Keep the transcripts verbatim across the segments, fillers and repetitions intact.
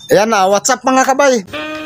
Ayan na, what's up mga kabay?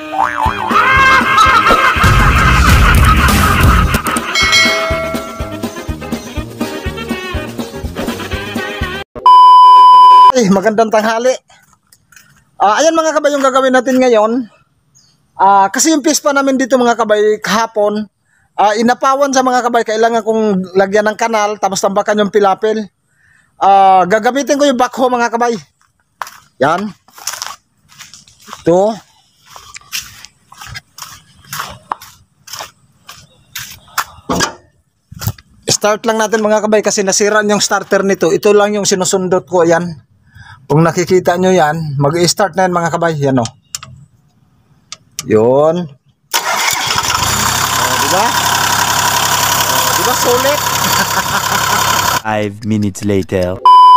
Ay, magandang tanghali. Uh, ayan mga kabay yung gagawin natin ngayon. Uh, kasi yung pispa namin dito mga kabay kahapon, uh, inapawan sa mga kabay, kailangan kong lagyan ng kanal tapos tambakan yung pilapil. Uh, gagamitin ko yung backhoe mga kabay. Yan. Ito. Start lang natin mga kabay kasi nasira yung starter nito. Ito lang yung sinusundot ko. Yan. Kung nakikita nyo yan, mag-i-start na yan mga kabay. Yan o. Yun. O, diba? O, diba sulit? Five minutes later.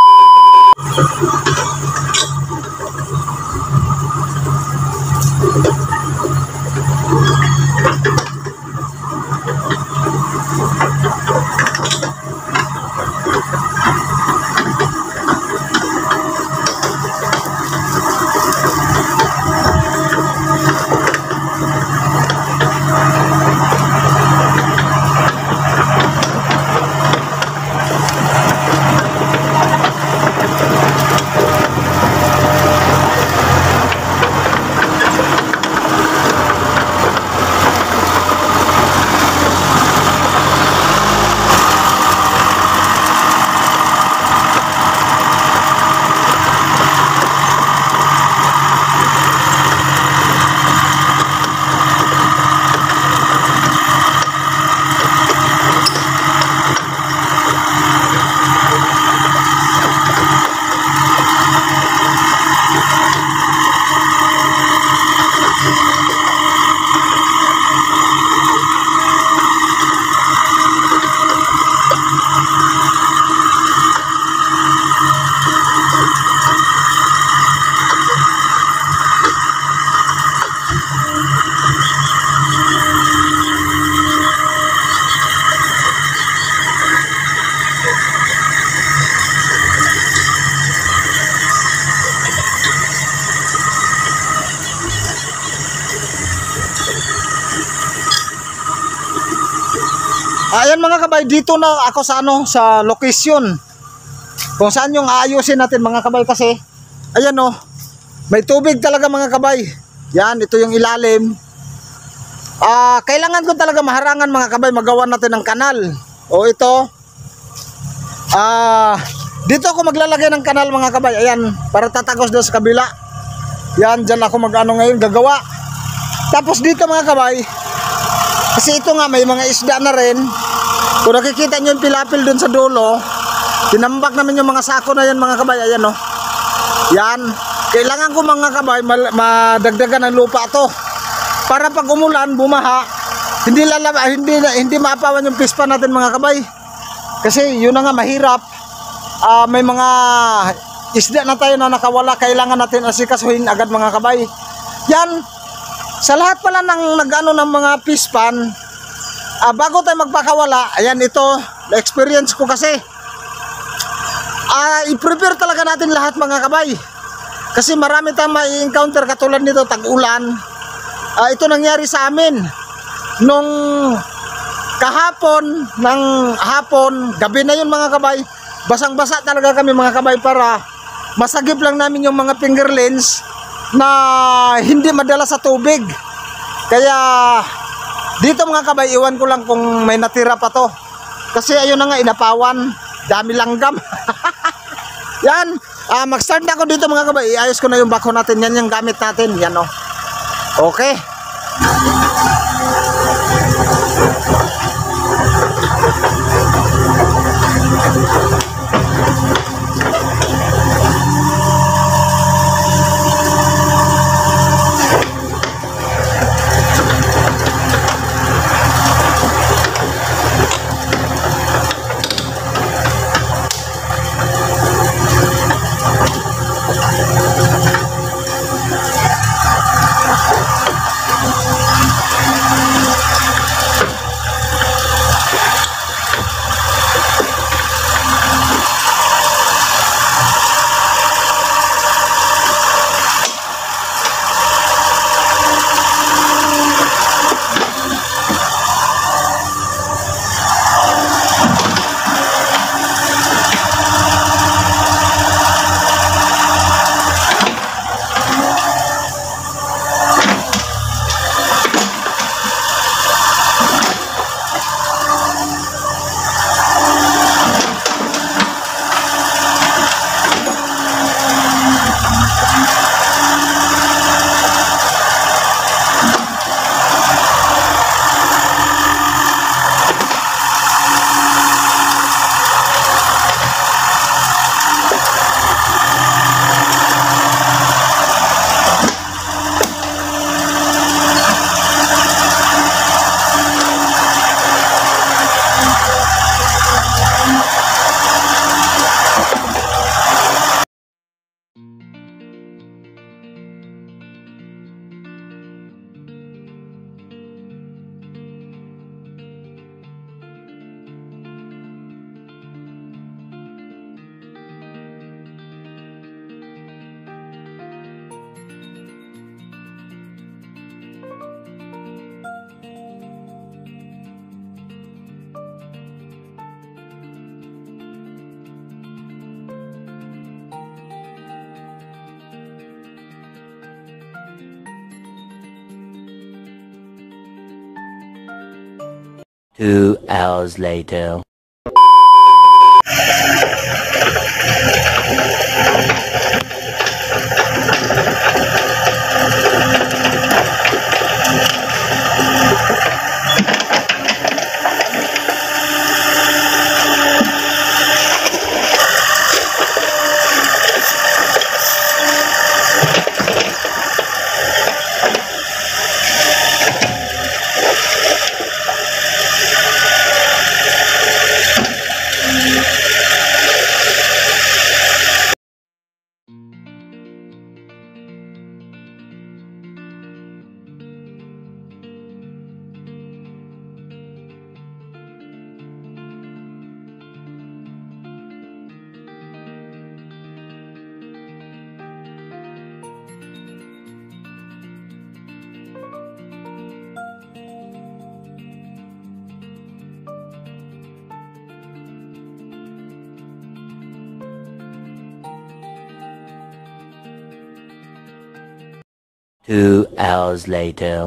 Ayan mga kabay, dito na ako sa ano, sa location kung saan yung aayusin natin mga kabay kasi ayan o, may tubig talaga mga kabay. Yan, ito yung ilalim. Ah, kailangan ko talaga maharangan mga kabay, magawa natin ng kanal. O ito. Ah, dito ako maglalagay ng kanal mga kabay. Ayan, para tatagos doon sa kabila. Yan, dyan ako mag-ano ngayon gagawa. Tapos dito mga kabay, kasi ito nga may mga isda na rin. Kung nakikita nyo yung pilapil dun sa dulo, tinambak namin yung mga sako na yan mga kabay. Ayan o. Yan. Kailangan ko mga kabay madagdagan ng lupa to. Para pag umulan, bumaha, hindi lalaba, hindi, hindi maapawan yung pispa natin mga kabay. Kasi yun na nga mahirap. Uh, may mga isda na tayo na nakawala. Kailangan natin asikasuhin agad mga kabay. Yan. Sa lahat pala ng nag-ano ng mga pispan, uh, bago tayo magpakawala, ayan ito, na-experience ko kasi. Uh, i-prepare talaga natin lahat mga kabay. Kasi marami tayong ma-encounter katulad nito, tag-ulan. Uh, ito nangyari sa amin. Nung kahapon, ng hapon, gabi na yun mga kabay, basang-basa talaga kami mga kabay para masagip lang namin yung mga fingerlings na hindi madala sa tubig. Kaya dito mga kabay, iwan ko lang kung may natira pa to. Kasi ayun na nga, inapawan, dami langgam. Yan, uh, mag-start na ako dito mga kabay. Iayos ko na yung backhoe natin. Yan yung gamit natin. Yan o. Okay. Two hours later. Two hours later.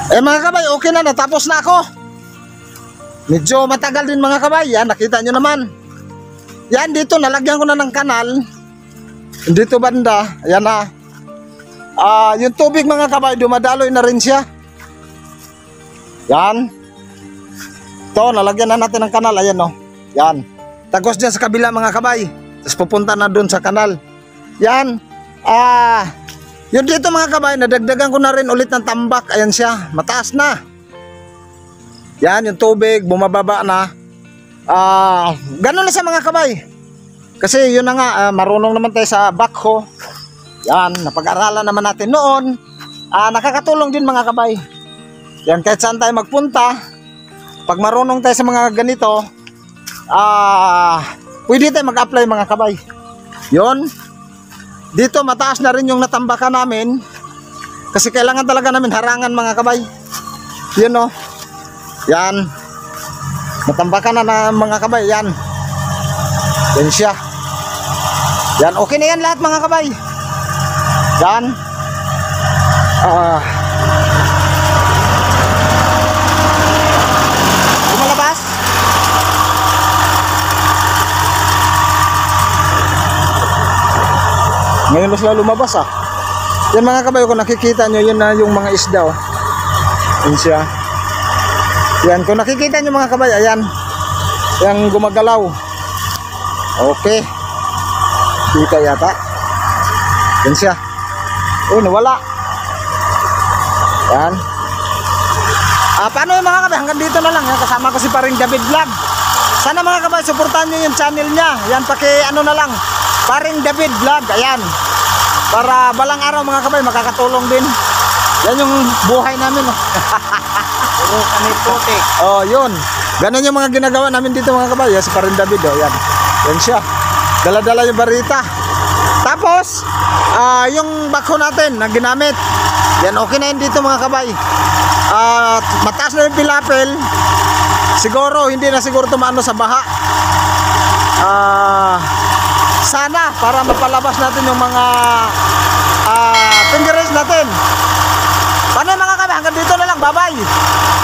Eh mga kabay, okay na, natapos na ako. Medyo matagal din mga kabay. Yan, nakita nyo naman. Yan, dito nalagyan ko na ng kanal. Dito banda, ayan na. Ah, yung tubig mga kabay, dumadaloy na rin siya. Yan. Ito, nalagyan na natin ng kanal. Ayan o. Yan. Tagos dyan sa kabila mga kabay. Tapos pupunta na dun sa kanal. Yan. Ah, yun dito mga kabay, nadagdagan ko na rin ulit ng tambak. Ayan siya. Mataas na. Yan, yung tubig, bumababa na. Ah, ganun na sa mga kabay. Kasi yun na nga, ah, marunong naman tayo sa backhoe. Yan, napag-aralan naman natin noon. Ah, nakakatulong din mga kabay. Yan, kahit saan tayo magpunta, pag marunong tayo sa mga ganito, ah, pwede tayo mag-apply mga kabay. Yun. Dito mataas na rin yung natambakan namin. Kasi kailangan talaga namin harangan mga kabay. Yun o. Yan. Natambakan na na mga kabay. Yan. Yan siya. Yan. Okay na yan lahat mga kabay. Yan. Ah. Lumalabas. Ngayon lang sila lumabas ah. Yan mga kabay, kung nakikita nyo, yun na yung mga isda oh. Yan siya. Yan, kung nakikita nyo mga kabay, ayan. Yan gumagalaw. Okay. Kita yata. Yan siya. Oh, nawala. Yan. Ah, paano yung mga kabay? Hanggang dito na lang. Yan, kasama ko si paring David Vlog. Sana mga kabay, supportan nyo yung channel niya. Yan, paki ano na lang. Paring David Vlog. Ayan. Para balang araw mga kabay, makakatulong din. Yan yung buhay namin. Oh. Puro kami putik. Oh, yun. Ganun yung mga ginagawa namin dito mga kabay. Yan, si paring David. Oh, yan. Yan siya. Dala-dala yung barita. Tapos, ah, yung backhoe natin na ginamit. Yan, okay na yun dito mga kabay. Ah, mataas na yung pilapil. Siguro, hindi na siguro tumano sa baha. Ah, sana, para mapalabas natin yung mga ah, finger race natin. Paano yung mga kabay? Hanggang dito na lang. Bye-bye.